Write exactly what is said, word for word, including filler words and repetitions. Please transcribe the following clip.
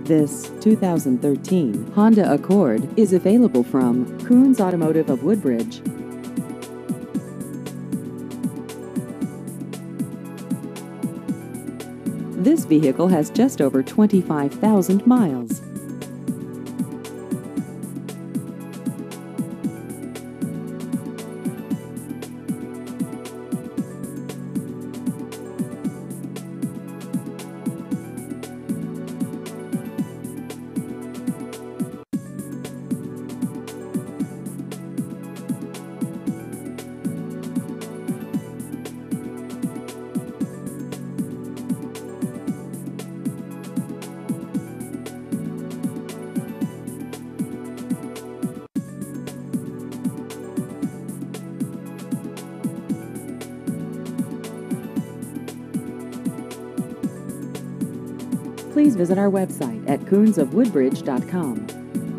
This two thousand thirteen Honda Accord is available from Coons Automotive of Woodbridge. This vehicle has just over twenty-five thousand miles. Please visit our website at coons of woodbridge dot com.